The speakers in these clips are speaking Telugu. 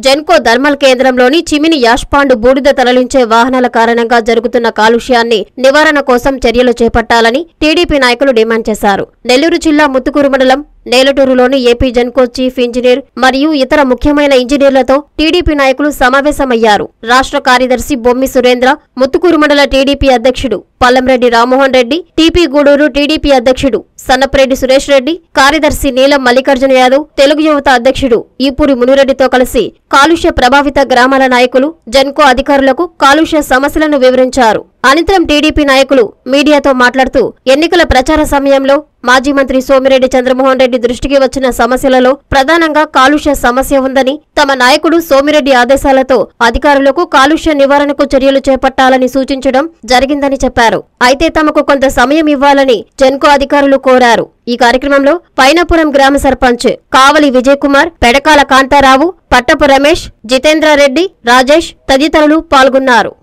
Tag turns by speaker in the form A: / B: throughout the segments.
A: జెన్కో థర్మల్ కేంద్రంలోని చిమిని యాష్పాండు బూడిద తరలించే వాహనాల కారణంగా జరుగుతున్న కాలుష్యాన్ని నివారణ కోసం చర్యలు చేపట్టాలని టీడీపీ నాయకులు డిమాండ్ చేశారు. నెల్లూరు జిల్లా ముత్తుకూరు మండలం నేలటూరులోని ఏపీ జెన్కో చీఫ్ ఇంజనీర్ మరియు ఇతర ముఖ్యమైన ఇంజనీర్లతో టీడీపీ నాయకులు సమావేశమయ్యారు. రాష్ట్ర కార్యదర్శి బొమ్మి సురేంద్ర, ముత్తుకూరు మండల టీడీపీ అధ్యక్షుడు పల్లంరెడ్డి రామ్మోహన్ రెడ్డి, టీపీ గూడూరు టీడీపీ అధ్యక్షుడు సన్నపరెడ్డి సురేష్ రెడ్డి, కార్యదర్శి నీలం మల్లికార్జున యాదవ్, తెలుగు యువత అధ్యక్షుడు ఈపూరి మునిరెడ్డితో కలిసి కాలుష్య ప్రభావిత గ్రామాల నాయకులు జెన్కో అధికారులకు కాలుష్య సమస్యలను వివరించారు. అనంతరం టీడీపీ నాయకులు మీడియాతో మాట్లాడుతూ ఎన్నికల ప్రచార సమయంలో మాజీ మంత్రి సోమిరెడ్డి చంద్రమోహన్ రెడ్డి దృష్టికి వచ్చిన సమస్యలలో ప్రధానంగా కాలుష్య సమస్య ఉందని, తమ నాయకుడు సోమిరెడ్డి ఆదేశాలతో అధికారులకు కాలుష్య నివారణకు చర్యలు చేపట్టాలని సూచించడం జరిగిందని చెప్పారు. అయితే తమకు కొంత సమయం ఇవ్వాలని జెన్కో అధికారులు కోరారు. ఈ కార్యక్రమంలో పైనపురం గ్రామ సర్పంచ్ కావలి విజయ్ కుమార్, పెడకాల కాంతారావు, పట్టపు రమేష్, జితేంద్రారెడ్డి, రాజేష్ తదితరులు పాల్గొన్నారు.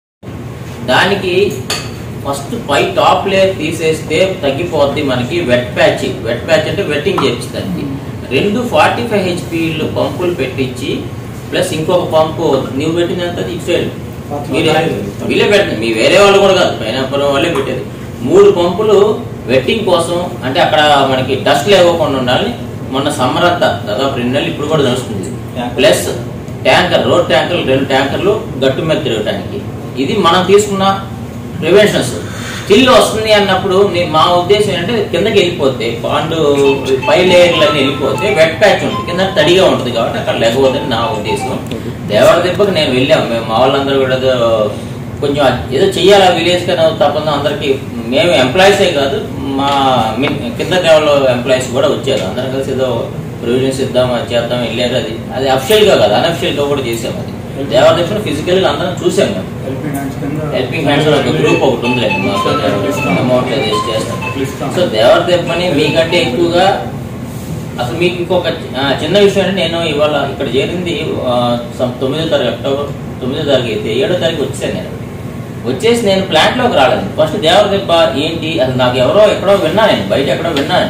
B: దానికి ఫస్ట్ పై టాప్ లేయర్ తీసేస్తే తగ్గిపోద్ది. మనకి వెట్ ప్యాచ్ అంటే వెట్టింగ్ చేపిస్తుంది. 2 45 HP పంపులు పెట్టించి ప్లస్ ఇంకొక పంపు నువ్వు పెట్టినంత ఇటు సైడ్ వీళ్ళే పెట్టింది, మీ వేరే వాళ్ళు కూడా కాదు, పైనపురం వాళ్ళే పెట్టేది. 3 పంపులు వెట్టింగ్ కోసం, అంటే అక్కడ మనకి డస్ట్ లేకుండా ఉండాలని మొన్న సమ్మర్ అంతా దాదాపు 2 నెలలు ఇప్పుడు కూడా నడుస్తుంది. ప్లస్ ట్యాంకర్, రోడ్ ట్యాంకర్లు 2 ట్యాంకర్లు గట్టు మీద తిరగటానికి. ఇది మనం తీసుకున్న ప్రివెన్షన్స్. స్టిల్ వస్తుంది అన్నప్పుడు మా ఉద్దేశం ఏంటంటే కిందకి వెళ్ళిపోతే పాండు పై లేయర్లన్నీ వెళ్ళిపోతే వెట్ ప్యాచ్ ఉంటుంది, కింద తడిగా ఉంటుంది కాబట్టి అక్కడ లేకపోతుంది నా ఉద్దేశం. దేవర దెబ్బకి నేను వెళ్ళాము, మేము మా వాళ్ళందరూ కూడా కొంచెం ఏదో చెయ్యాలి విలేజ్ కన్నా తప్పదు అందరికి. మేము ఎంప్లాయీసే కాదు, మా కింద లెవెల్లో ఎంప్లాయీస్ కూడా వచ్చారు. అందరం కలిసి ఏదో ప్రొవిజన్స్ ఇద్దాం, అది చేద్దాం వెళ్ళారు. అది అఫిషియల్గా కాదు, అన్అఫిషియల్గా కూడా చేసాము. అది దేవర దెబ్బ ఫిజికల్ గా అందరం చూసాం. మేము హెల్పింగ్ హ్యాండ్స్ గ్రూప్ ఒకటి ఉంది, అమౌంట్ చేస్తాం. సో దేవర దెబ్బని మీకంటే ఎక్కువగా అసలు మీకు ఇంకొక చిన్న విషయం అంటే, నేను ఇవాళ ఇక్కడ చేరింది 9వ తారీఖు అక్టోబర్ 9వ తారీఖు అయితే 7వ తారీఖు వచ్చాను. వచ్చేసి నేను ప్లాంట్లోకి రాలేదు. ఫస్ట్ దేవర దెబ్బ ఏంటి అసలు నాకు ఎవరో ఎక్కడో విన్నా, నేను బయట ఎక్కడో విన్నాను.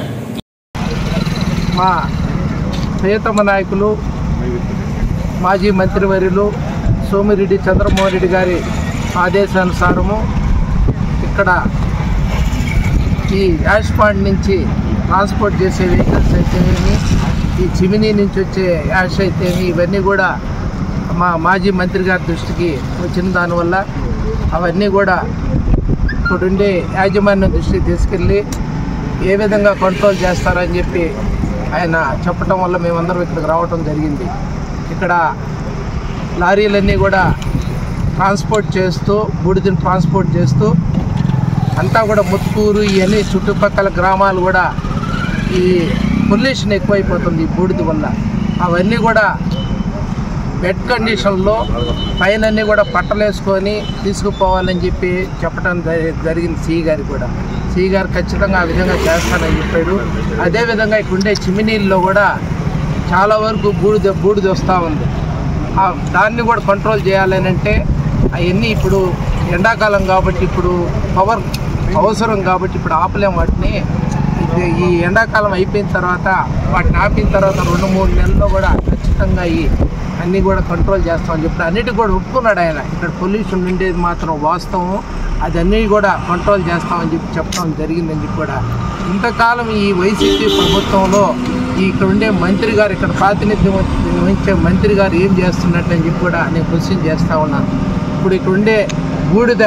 C: మా ప్రియతమ నాయకులు మాజీ మంత్రివర్యులు సోమిరెడ్డి చంద్రమోహన్ రెడ్డి గారి ఆదేశానుసారము ఇక్కడ ఈ యాష్ పాండ్ నుంచి ట్రాన్స్పోర్ట్ చేసే వెహికల్స్ అయితేనేమి, ఈ చిమినీ నుంచి వచ్చే యాష్ అయితేమి, ఇవన్నీ కూడా మా మాజీ మంత్రి గారి దృష్టికి వచ్చిన దానివల్ల అవన్నీ కూడా ఇక్కడుండే యాజమాన్యం దృష్టికి తీసుకెళ్ళి ఏ విధంగా కంట్రోల్ చేస్తారని చెప్పి ఆయన చెప్పటం వల్ల మేమందరం ఇక్కడికి రావటం జరిగింది. ఇక్కడ లారీలన్నీ కూడా ట్రాన్స్పోర్ట్ చేస్తూ, బూడిదని ట్రాన్స్పోర్ట్ చేస్తూ అంతా కూడా ముత్తుకూరు ఇవన్నీ చుట్టుపక్కల గ్రామాలు కూడా ఈ పొల్యూషన్ ఎక్కువైపోతుంది ఈ బూడిద వల్ల. అవన్నీ కూడా బెడ్ కండిషన్లో పైనన్నీ కూడా పట్టలేసుకొని తీసుకుపోవాలని చెప్పి చెప్పడం జరిగింది. సిఈ గారు ఖచ్చితంగా ఆ విధంగా చేస్తానని చెప్పాడు. అదేవిధంగా ఇక్కడ ఉండే చిమినీల్లో కూడా చాలా వరకు బూడిద వస్తూ ఉంది. దాన్ని కూడా కంట్రోల్ చేయాలని అంటే అవన్నీ ఇప్పుడు ఎండాకాలం కాబట్టి ఇప్పుడు పవర్ అవసరం కాబట్టి ఇప్పుడు ఆపలేం వాటిని. ఈ ఎండాకాలం అయిపోయిన తర్వాత వాటిని ఆపిన తర్వాత 2-3 నెలల్లో కూడా ఖచ్చితంగా అన్నీ కూడా కంట్రోల్ చేస్తామని చెప్పి అన్నిటికీ కూడా ఒప్పుకున్నాడు ఆయన. ఇక్కడ పొల్యూషన్ ఉండేది మాత్రం వాస్తవం, అది అన్నీ కూడా కంట్రోల్ చేస్తామని చెప్పి చెప్పడం జరిగిందని చెప్పి కూడా. ఇంతకాలం ఈ వైసీపీ ప్రభుత్వంలో ఇక్కడ ఉండే మంత్రి గారు, ఇక్కడ ప్రాతినిధ్యం వహించే మంత్రి గారు ఏం చేస్తున్నట్లని చెప్పి కూడా నేను క్వశ్చన్ చేస్తూ ఉన్నాను. ఇప్పుడు ఇక్కడ ఉండే బూడిద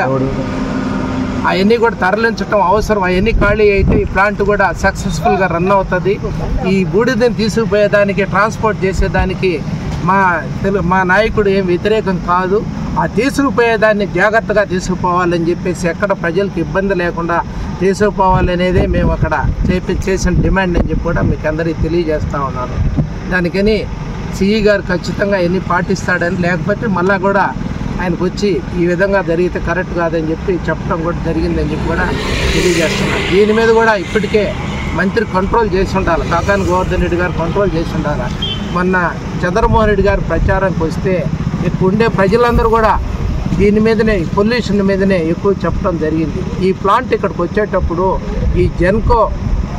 C: అవన్నీ కూడా తరలించడం అవసరం. అవన్నీ ఖాళీ అయితే ఈ ప్లాంట్ కూడా సక్సెస్ఫుల్గా రన్ అవుతుంది. ఈ బూడిదని తీసుకుపోయేదానికి, ట్రాన్స్పోర్ట్ చేసేదానికి మా నాయకుడు ఏం వ్యతిరేకం కాదు. ఆ తీసుకుపోయేదాన్ని జాగ్రత్తగా తీసుకుపోవాలని చెప్పేసి, ఎక్కడ ప్రజలకు ఇబ్బంది లేకుండా తీసుకుపోవాలనేదే మేము అక్కడ చేసిన డిమాండ్ అని చెప్పి కూడా మీకు అందరికీ తెలియజేస్తూ ఉన్నాను. దానికని సిఈ గారు ఖచ్చితంగా ఎన్ని పాటిస్తాడని, లేకపోతే మళ్ళా కూడా ఆయనకు వచ్చి ఈ విధంగా జరిగితే కరెక్ట్ కాదని చెప్పి చెప్పడం కూడా జరిగిందని చెప్పి కూడా తెలియజేస్తున్నాను. దీని మీద కూడా ఇప్పటికే మంత్రి కంట్రోల్ చేసి ఉండాలి, కాకాని గోవర్ధన్ రెడ్డి గారు కంట్రోల్ చేసి ఉండాలి. మొన్న చంద్రమోహన్ రెడ్డి గారు ప్రచారానికి వస్తే ఇక్కడ ఉండే ప్రజలందరూ కూడా దీని మీదనే, పొల్యూషన్ మీదనే ఎక్కువ చెప్పడం జరిగింది. ఈ ప్లాంట్ ఇక్కడికి వచ్చేటప్పుడు ఈ జెన్కో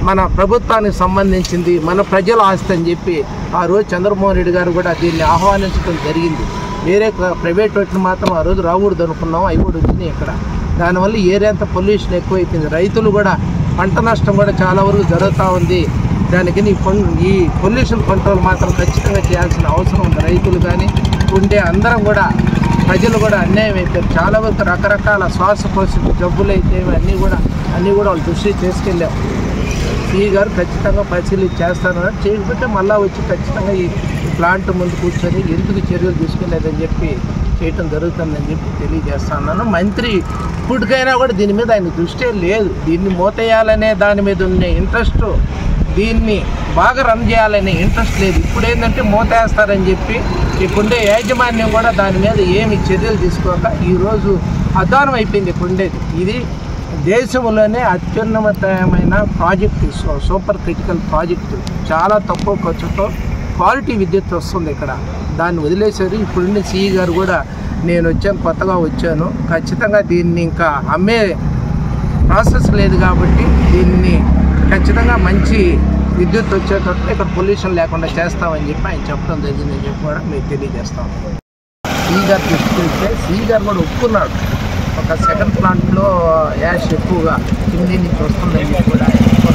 C: మన ప్రభుత్వానికి సంబంధించింది, మన ప్రజల ఆస్తి అని చెప్పి ఆ రోజు చంద్రమోహన్ రెడ్డి గారు కూడా దీన్ని ఆహ్వానించడం జరిగింది. వేరే ప్రైవేట్ వాటిని మాత్రం ఆ రోజు రాకూడదు అనుకున్నాం, అవి కూడా వచ్చినాయి ఇక్కడ. దానివల్ల ఏరియా అంతా పొల్యూషన్ ఎక్కువైపోయింది. రైతులు కూడా పంట నష్టం కూడా చాలా వరకు జరుగుతూ ఉంది. దానికి ఈ పొల్యూషన్ కంట్రోల్ మాత్రం ఖచ్చితంగా చేయాల్సిన అవసరం ఉంది. రైతులు కానీ ఉండే అందరం కూడా, ప్రజలు కూడా అన్యాయం అయిపోయారు. చాలా వరకు రకరకాల శ్వాసకోశ జబ్బులు అయితే అన్నీ కూడా వాళ్ళు దృష్టి చేసుకెళ్ళాం. సిఈ గారు ఖచ్చితంగా పరిశీలించి చేస్తారని, చేయకపోతే మళ్ళీ వచ్చి ఖచ్చితంగా ఈ ప్లాంట్ ముందు కూర్చొని ఎందుకు చర్యలు తీసుకునేదని చెప్పి చేయటం జరుగుతుందని చెప్పి తెలియజేస్తున్నాను. మంత్రి ఇప్పటికైనా కూడా దీని మీద ఆయన దృష్టి లేదు. దీన్ని మూతేయాలనే దాని మీద ఉండే ఇంట్రెస్ట్, దీన్ని బాగా రన్ చేయాలనే ఇంట్రెస్ట్ లేదు. ఇప్పుడు ఏంటంటే మూతేస్తారని చెప్పి ఇప్పుడుండే యాజమాన్యం కూడా దాని మీద ఏమి చర్యలు తీసుకోక ఈరోజు అధ్వానం అయిపోయింది. ఇప్పుడుండేది ఇది దేశంలోనే అత్యున్నతమైన ప్రాజెక్టు, సూపర్ క్రిటికల్ ప్రాజెక్టు. చాలా తక్కువ ఖర్చుతో క్వాలిటీ విద్యుత్ వస్తుంది ఇక్కడ. దాన్ని వదిలేశారు. ఇప్పుడుండే సిఈ గారు కూడా నేను వచ్చాను, కొత్తగా వచ్చాను, ఖచ్చితంగా దీన్ని ఇంకా అమ్మే ప్రాసెస్ లేదు కాబట్టి దీన్ని ఖచ్చితంగా మంచి విద్యుత్ వచ్చేటట్టు ఇక్కడ పొల్యూషన్ లేకుండా చేస్తామని చెప్పి ఆయన చెప్పడం జరిగిందని చెప్పి కూడా మీకు తెలియజేస్తాం. సిఈ గారు తీసుకెళ్తే సిఈ గారు కూడా ఒప్పుకున్నాడు, ఒక సెకండ్ ప్లాంట్లో యాష్ ఎక్కువగా కింది నుంచి వస్తుందని చెప్పి కూడా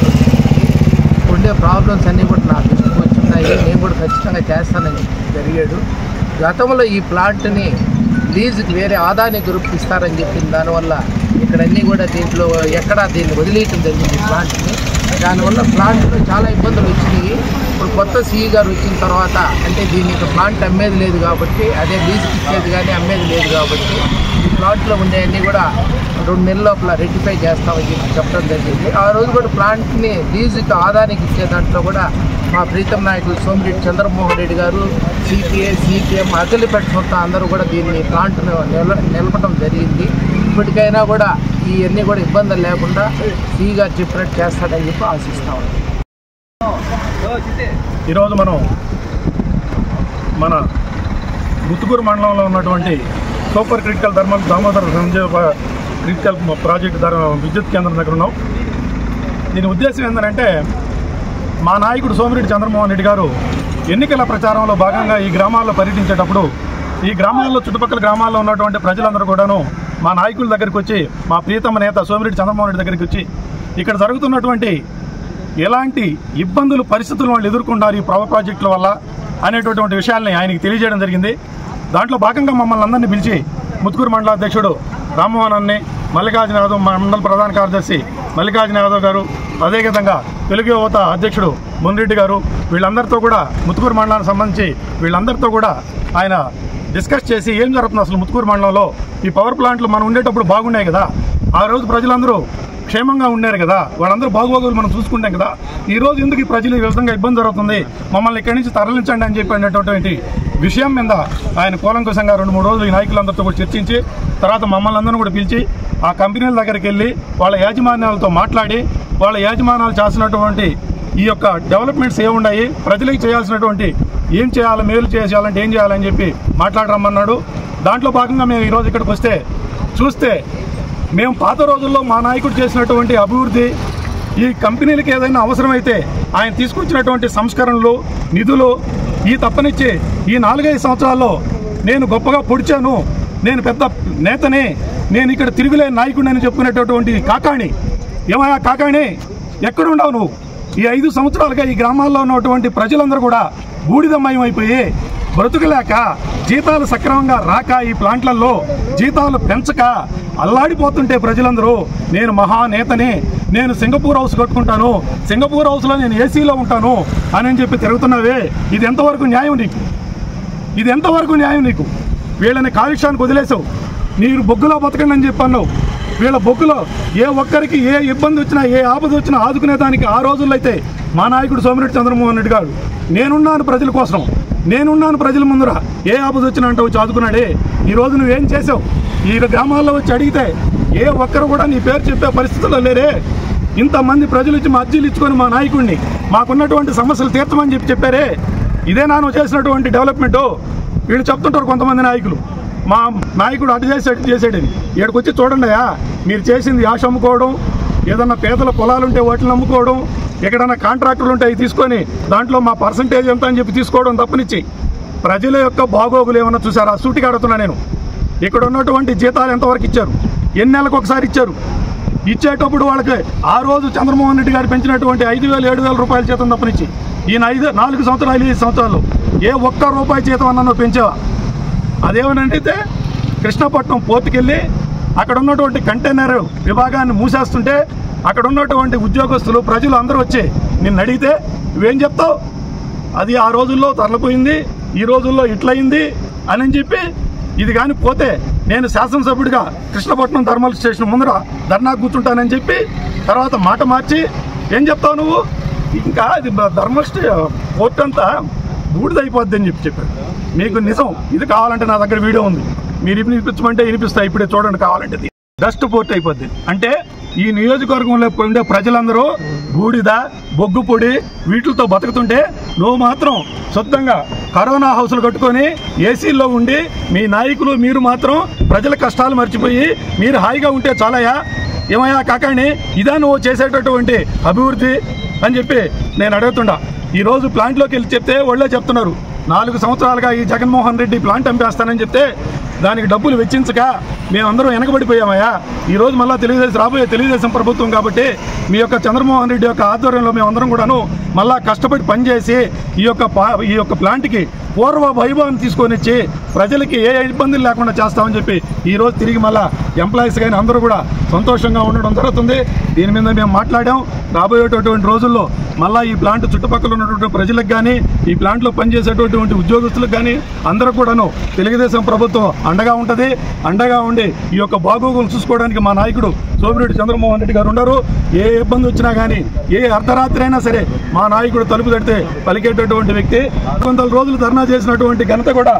C: ఉండే ప్రాబ్లమ్స్ అన్నీ కూడా నా దృష్టికి వచ్చినాయి. నేను కూడా ఖచ్చితంగా చేస్తానని జరిగాడు. గతంలో ఈ ప్లాంట్ని లీజుకి వేరే ఆదాని గ్రూప్కి ఇస్తారని చెప్పింది. దానివల్ల ఇక్కడన్నీ కూడా దీంట్లో ఎక్కడా దీన్ని వదిలేయటం జరిగింది ప్లాంట్ని. దానివల్ల ప్లాంట్లో చాలా ఇబ్బందులు వచ్చినాయి. ఇప్పుడు కొత్త సిఈ గారు వచ్చిన తర్వాత అంటే దీనికి ప్లాంట్ అమ్మేది లేదు కాబట్టి, అదే లీజుకి ఇచ్చేది కానీ అమ్మేది లేదు కాబట్టి ఈ ప్లాంట్లో ఉండేవన్నీ కూడా 2 నెలల లోపల రెక్టిఫై చేస్తామని చెప్పి చెప్పడం జరిగింది. ఆ రోజు కూడా ప్లాంట్ని లీజుకి ఆదానికి ఇచ్చే దాంట్లో కూడా మా ప్రీతం నాయకులు సోమిరెడ్డి చంద్రమోహన్ రెడ్డి గారు, సిపిఐ, సిపిఎం, అఖిలపేట మొత్తం అందరూ కూడా దీన్ని ప్లాంట్ను నిలపడం జరిగింది. ఇప్పటికైనా కూడా ఇవన్నీ కూడా ఇబ్బందులు లేకుండా సిఈ గారు చెప్పినట్టు చేస్తాడని చెప్పి ఆశిస్తాం.
D: ఈరోజు మనం మన ముత్తుకూరు మండలంలో ఉన్నటువంటి super critical Damodara Sanjeeva critical project విద్యుత్ కేంద్రం దగ్గర ఉన్నాం. దీని ఉద్దేశం ఏంటంటే, మా నాయకుడు సోమిరెడ్డి చంద్రమోహన్ రెడ్డి గారు ఎన్నికల ప్రచారంలో భాగంగా ఈ గ్రామాల్లో పర్యటించేటప్పుడు ఈ గ్రామాల్లో చుట్టుపక్కల గ్రామాల్లో ఉన్నటువంటి ప్రజలందరూ కూడాను మా నాయకుల దగ్గరికి వచ్చి, మా ప్రీతమ నేత సోమిరెడ్డి చంద్రమోహన్ రెడ్డి దగ్గరికి వచ్చి ఇక్కడ జరుగుతున్నటువంటి ఎలాంటి ఇబ్బందులు, పరిస్థితులు వాళ్ళు ఎదుర్కొన్నారు ఈ పవర్ ప్రాజెక్టుల వల్ల అనేటటువంటి విషయాల్ని ఆయనకి తెలియజేయడం జరిగింది. దాంట్లో భాగంగా మమ్మల్ని అందరినీ పిలిచి ముత్తుకూరు మండల అధ్యక్షుడు రామ్మోహన్ అన్ని, మల్లికార్జున యాదవ్ మండల ప్రధాన కార్యదర్శి మల్లికార్జున యాదవ్ గారు, అదేవిధంగా తెలుగు యువత అధ్యక్షుడు మున్రెడ్డి గారు, వీళ్ళందరితో కూడా ముత్తుకూరు మండలానికి సంబంధించి వీళ్ళందరితో కూడా ఆయన డిస్కస్ చేసి ఏం జరుగుతుంది అసలు ముత్తుకూరు మండలంలో ఈ పవర్ ప్లాంట్లు మనం ఉండేటప్పుడు బాగున్నాయి కదా, ఆ రోజు ప్రజలందరూ క్షేమంగా ఉన్నారు కదా, వాళ్ళందరూ బాగోగులు మనం చూసుకుంటాం కదా, ఈ రోజు ఎందుకు ఈ ప్రజలు ఈ విధంగా ఇబ్బంది జరుగుతుంది, మమ్మల్ని ఇక్కడి నుంచి తరలించండి అని చెప్పినటువంటి విషయం మీద ఆయన కూలంకుశంగా 2-3 రోజులు ఈ నాయకులందరితో కూడా చర్చించి తర్వాత మమ్మల్ని అందరినీ కూడా పిలిచి ఆ కంపెనీల దగ్గరికి వెళ్ళి వాళ్ళ యాజమాన్యాలతో మాట్లాడి వాళ్ళ యాజమాన్యాలు చేసినటువంటి ఈ యొక్క డెవలప్మెంట్స్ ఏమున్నాయి, ప్రజలకు చేయాల్సినటువంటి ఏం చేయాలి, మేలు చేయాలంటే ఏం చేయాలని చెప్పి మాట్లాడరమ్మన్నాడు. దాంట్లో భాగంగా మేము ఈరోజు ఇక్కడికి వస్తే చూస్తే మేము పాత రోజుల్లో మా నాయకుడు చేసినటువంటి అభివృద్ధి, ఈ కంపెనీలకు ఏదైనా అవసరమైతే ఆయన తీసుకొచ్చినటువంటి సంస్కరణలు, నిధులు ఈ తప్పనిచ్చి ఈ 4-5 సంవత్సరాల్లో నేను గొప్పగా పొడిచాను, నేను పెద్ద నేతని, నేను ఇక్కడ తిరుగులేని నాయకుడిని అని చెప్పుకునేటటువంటి కాకాణి, ఏమయ్యా కాకాణి ఎక్కడుండవు నువ్వు? ఈ 5 సంవత్సరాలుగా ఈ గ్రామాల్లో ఉన్నటువంటి ప్రజలందరూ కూడా బూడిదమయం అయిపోయి బ్రతుకులేక, జీతాలు సక్రమంగా రాక, ఈ ప్లాంట్లలో జీతాలు పెంచక అల్లాడిపోతుంటే ప్రజలందరూ నేను మహానేతని, నేను సింగపూర్ హౌస్ కట్టుకుంటాను, సింగపూర్ హౌస్లో నేను ఏసీలో ఉంటాను అని చెప్పి తిరుగుతున్నావే, ఇది ఎంతవరకు న్యాయం నీకు? ఇది ఎంతవరకు న్యాయం నీకు? వీళ్ళని కాలుష్యానికి వదిలేసావు, మీరు బొగ్గులో బతకండి అని చెప్పి అన్నావు. వీళ్ళ బొగ్గులో ఏ ఒక్కరికి ఏ ఇబ్బంది వచ్చినా, ఏ ఆపద వచ్చినా ఆదుకునేదానికి ఆ రోజుల్లో అయితే మా నాయకుడు సోమిరెడ్డి చంద్రమోహన్ రెడ్డి గారు నేనున్నాను ప్రజల కోసం, నేనున్నాను ప్రజల ముందర, ఏ ఆపద వచ్చినా అంటే వచ్చి ఆదుకున్నాడే. ఈరోజు నువ్వేం చేసావు? ఈ గ్రామాల్లో వచ్చి అడిగితే ఏ ఒక్కరు కూడా నీ పేరు చెప్పే పరిస్థితుల్లో లేరే. ఇంతమంది ప్రజలు వచ్చి మా అర్జీలు ఇచ్చుకొని మా నాయకుడిని మాకున్నటువంటి సమస్యలు తీర్చమని చెప్పారే. ఇదే నాను చేసినటువంటి డెవలప్మెంటు. వీళ్ళు చెప్తుంటారు కొంతమంది నాయకులు, మా నాయకుడు అటు చేసాడని. ఇక్కడికి వచ్చి చూడండియా, మీరు చేసింది యాష అమ్ముకోవడం, ఏదన్నా పేదల పొలాలుంటే వాటిని అమ్ముకోవడం, ఎక్కడన్నా కాంట్రాక్టర్లు ఉంటే అవి తీసుకొని దాంట్లో మా పర్సంటేజ్ ఎంత అని చెప్పి తీసుకోవడం తప్పనిచ్చి ప్రజల యొక్క బాగోగులు ఏమన్నా చూసారా? సూటిగా అడుగుతున్నా నేను. ఇక్కడ ఉన్నటువంటి జీతాలు ఎంతవరకు ఇచ్చారు? ఎన్ని నెలలకు ఒకసారి ఇచ్చారు? ఇచ్చేటప్పుడు వాళ్ళకి ఆ రోజు చంద్రమోహన్ రెడ్డి గారు పెంచినటువంటి 5,000 7,000 రూపాయల జీతం తప్పనిచ్చి ఈయన 4 సంవత్సరాలు 5 సంవత్సరాలు ఏ ఒక్క రూపాయి జీతం అన్నా పెంచావా? అదేమనంటే కృష్ణపట్నం పోర్టుకెళ్ళి అక్కడ ఉన్నటువంటి కంటైనర్ విభాగాన్ని మూసేస్తుంటే అక్కడ ఉన్నటువంటి ఉద్యోగస్తులు ప్రజలు అందరూ వచ్చి నిన్ను అడిగితే నువ్వేం చెప్తావు? అది ఆ రోజుల్లో తరలిపోయింది, ఈ రోజుల్లో ఇట్లయింది అని చెప్పి ఇది కానీ పోతే నేను శాసనసభ్యుడిగా కృష్ణపట్నం థర్మల్ స్టేషన్ ముందర ధర్నా కూర్చుంటానని చెప్పి తర్వాత మాట మార్చి ఏం చెప్తావు నువ్వు? ఇంకా అది థర్మల్ పోర్ట్ అంతా బూడిదైపోద్ది అని చెప్పాడు. మీకు నిజం ఇది కావాలంటే నా దగ్గర వీడియో ఉంది, మీరు వినిపించమంటే వినిపిస్తా. ఇప్పుడే చూడండి కావాలంటే. డస్ట్ పోర్ట్ అయిపోద్ది. అంటే ఈ నియోజకవర్గంలో ఉండే ప్రజలందరూ బూడిద బొగ్గు పొడి వీటితో బతుకుతుంటే నువ్వు మాత్రం శుద్ధంగా కరోనా హౌస్లు కట్టుకొని ఏసీల్లో ఉండి మీ నాయకులు మీరు మాత్రం ప్రజల కష్టాలు మర్చిపోయి మీరు హాయిగా ఉంటే చాలయా? ఏమయ్యా కాకాని, ఇదా నువ్వు చేసేటటువంటి అభివృద్ధి అని చెప్పి నేను అడుగుతుండా. ఈరోజు ప్లాంట్లోకి వెళ్ళి చెప్తే వాళ్ళే చెప్తున్నారు 4 సంవత్సరాలుగా ఈ జగన్మోహన్ రెడ్డి ప్లాంట్ అమ్మేస్తానని చెప్తే దానికి డబ్బులు వెచ్చించక మేమందరం వెనకబడిపోయామయ్యా. ఈరోజు మళ్ళీ రాబోయే తెలుగుదేశం ప్రభుత్వం కాబట్టి మీ యొక్క చంద్రమోహన్ రెడ్డి యొక్క ఆధ్వర్యంలో మేమందరం కూడాను మళ్ళా కష్టపడి పనిచేసి ఈ యొక్క ప్లాంట్కి పూర్వ వైభవాన్ని తీసుకొని వచ్చి ప్రజలకి ఏ ఇబ్బందులు లేకుండా చేస్తామని చెప్పి ఈరోజు తిరిగి మళ్ళా ఎంప్లాయీస్ కానీ అందరూ కూడా సంతోషంగా ఉండడం జరుగుతుంది. దీని మీద మేము మాట్లాడాం. రాబోయేటటువంటి రోజుల్లో మళ్ళీ ఈ ప్లాంట్ చుట్టుపక్కల ఉన్నటువంటి ప్రజలకు కానీ ఈ ప్లాంట్లో పనిచేసేటటువంటి ఉద్యోగస్తులకు కానీ అందరూ కూడాను తెలుగుదేశం ప్రభుత్వం అండగా ఉంటుంది. అండగా ఉండి ఈ యొక్క బాగోగులు చూసుకోవడానికి మా నాయకుడు సోమిరెడ్డి చంద్రమోహన్ రెడ్డి గారు ఉన్నారు. ఏ ఇబ్బంది వచ్చినా కానీ ఏ అర్ధరాత్రి అయినా సరే మా నాయకుడు తలుపు తడితే పలికేటటువంటి వ్యక్తి. 100 రోజులు ధర్నా చేసినటువంటి ఘనత కూడా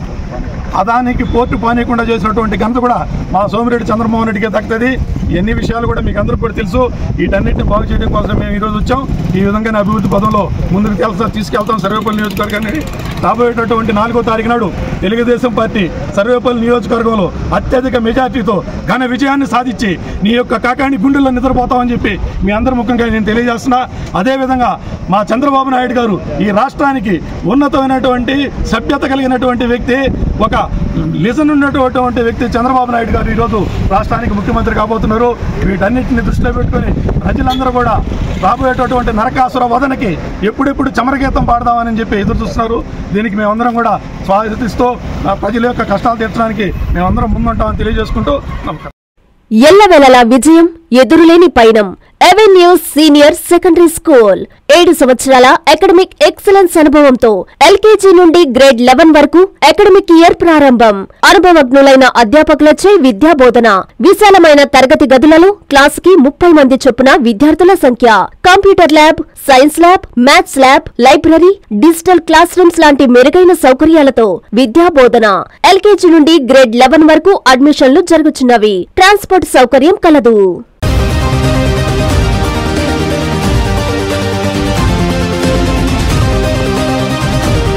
D: అదానికి పోర్టు పానీయకుండా చేసినటువంటి ఘనత కూడా మా సోమిరెడ్డి చంద్రమోహన్ రెడ్డికి దక్కుతుంది. ఎన్ని విషయాలు కూడా మీకు అందరికీ కూడా తెలుసు. వీటన్నిటిని బాగు చేయడం కోసం మేము ఈరోజు వచ్చాం. ఈ విధంగానే అభివృద్ధి పదంలో ముందుకు తీసుకెళ్తాం. సర్వేపల్లి నియోజకవర్గాన్ని రాబోయేటటువంటి 4వ తారీఖు నాడు తెలుగుదేశం పార్టీ సర్వేపల్లి నియోజకవర్గంలో అత్యధిక మెజార్టీతో ఘన విజయాన్ని సాధించి నీ యొక్క కాకాని గుండెల్లో నిద్రపోతామని చెప్పి మీ అందరి ముఖంగా నేను తెలియజేస్తున్నా. అదేవిధంగా మా చంద్రబాబు నాయుడు గారు ఈ రాష్ట్రానికి ఉన్నతమైనటువంటి సభ్యత కలిగినటువంటి వ్యక్తి, ఒక లిజన్ ఉన్నటువంటి వ్యక్తి చంద్రబాబు నాయుడు గారు ఈరోజు రాష్ట్రానికి ముఖ్యమంత్రి కాబోతున్నారు. వీటన్నిటిని దృష్టిలో పెట్టుకుని ప్రజలందరూ కూడా రాబోయేటటువంటి నరకాసుర వదనకి ఎప్పుడెప్పుడు చమరగీతం పాడదామని చెప్పి ఎదురు చూస్తున్నారు. దీనికి మేమందరం కూడా స్వాగతిస్తూ ప్రజల యొక్క కష్టాలు తీర్చడానికి మేమందరం ముందుంటామని తెలియజేసుకుంటూ నమస్కారం.
A: ఎల్లవేళలా విజయం, ఎదురులేని పయనం. అవెన్యూస్ సీనియర్ సెకండరీ స్కూల్ 7 సంవత్సరాల అకాడమిక్ ఎక్సలెన్స్ అనుభవంతో ఎల్కేజీ నుండి గ్రేడ్ 11 వరకు అకాడమిక్ ఇయర్ ప్రారంభం. అనుభవజ్ఞులైన అధ్యాపకులచే విద్యాబోధన. విశాలమైన తరగతి గదులలో క్లాసుకి 30 మంది చొప్పున విద్యార్థుల సంఖ్య. Computer lab, science lab, maths lab, library, digital class rooms లాంటి మెరుగైన సౌకర్యాలతో విద్యాబోధన. ఎల్కేజీ నుండి గ్రేడ్ 11 వరకు అడ్మిషన్లు జరుగుతున్నవి. ట్రాన్స్పోర్ట్ సౌకర్యం కలదు.